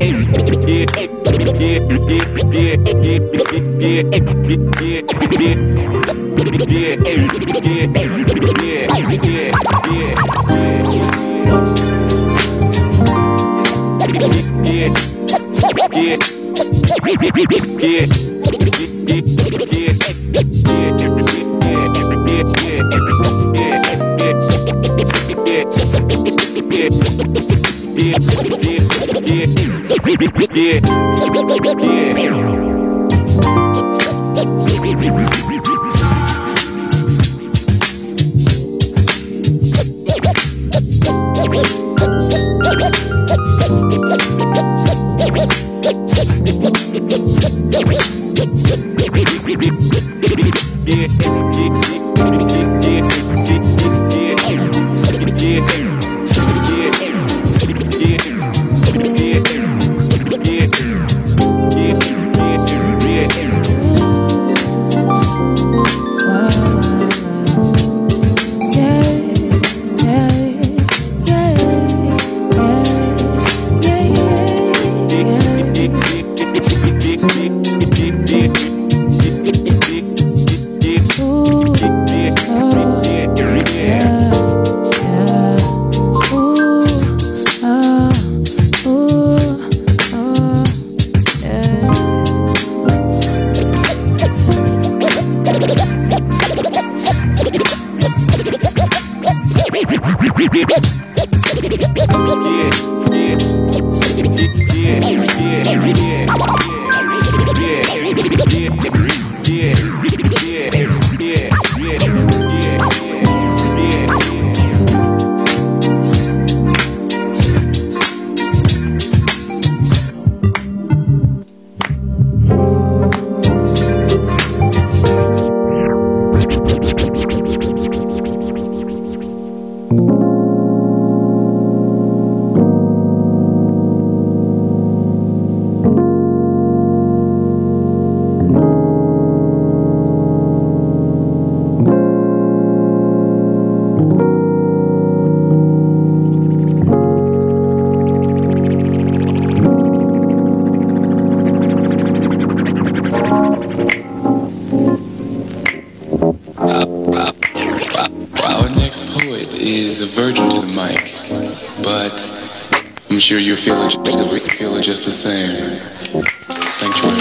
I'm sure you're feeling just the same. Sanctuary.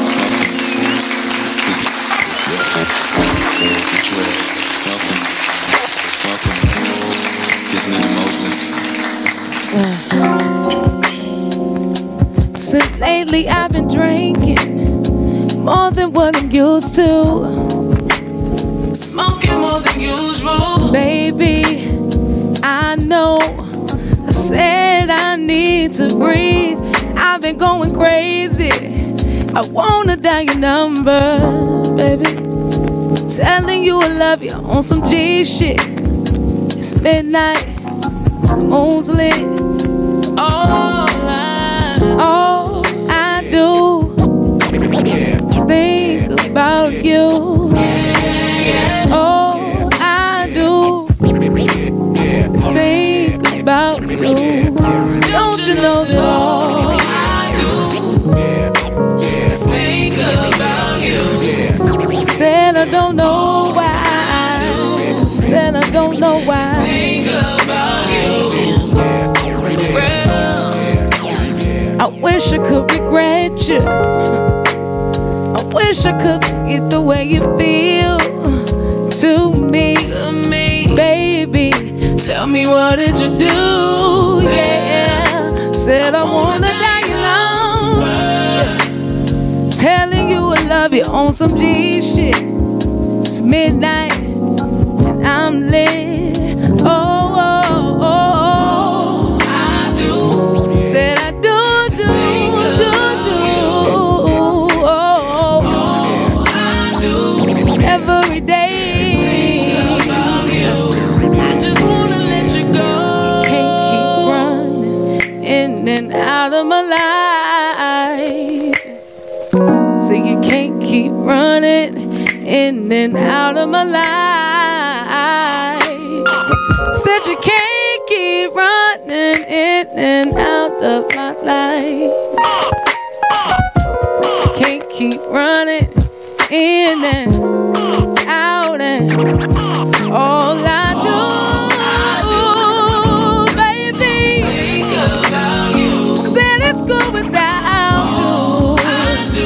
Detroit. Welcome. Miss Nina Mosley. Since lately I've been drinking more than what I'm used to, smoking more than usual. Baby, I know I said I need to breathe. I've been going crazy. I wanna dial your number, baby. Telling you I love you on some G shit. It's midnight, the moon's lit. All I do is think about you. All I do is think about you. Don't you know that all I do is think about you? Said I don't know why. Said I don't know why. Think about you. I wish I could regret you. I wish I could forget the way you feel to me, baby. Tell me, what did you do? Yeah, said I wanna die alone. Telling you I love you on some G shit. It's midnight and I'm lit. Every day, I just wanna let you go. You can't keep running in and out of my life. So you can't keep running in and out of my life. Said you can't keep running in and out of my life. Can't keep running in and out, and all I do, baby, think about you. said it's good without you. All I do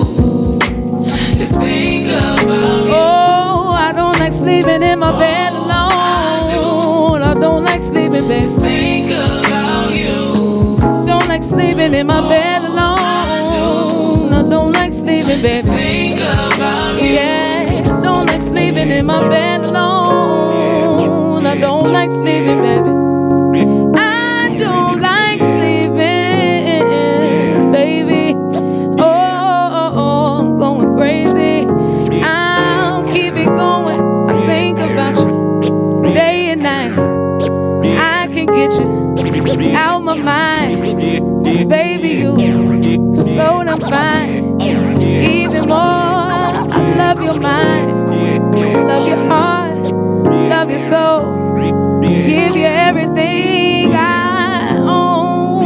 is think about you. Oh, I don't like sleeping in my bed alone. I don't like sleeping, baby. Think about you. Don't like sleeping in my bed alone. I don't like sleeping, baby. Think about you. Yeah, don't like sleeping in my bed alone. I don't like sleeping, baby. I don't like sleeping, baby. Oh, I'm going crazy. I'll keep it going. I think about you day and night. I can get you out my mind. 'Cause baby, you so damn fine. Even more, I love your mind, love your heart, love your soul. Give you everything I own.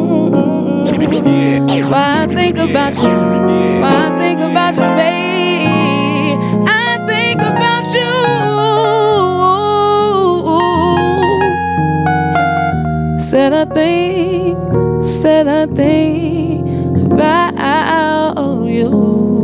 That's why I think about you. That's why I think about you, babe. I think about you. Said I think about you.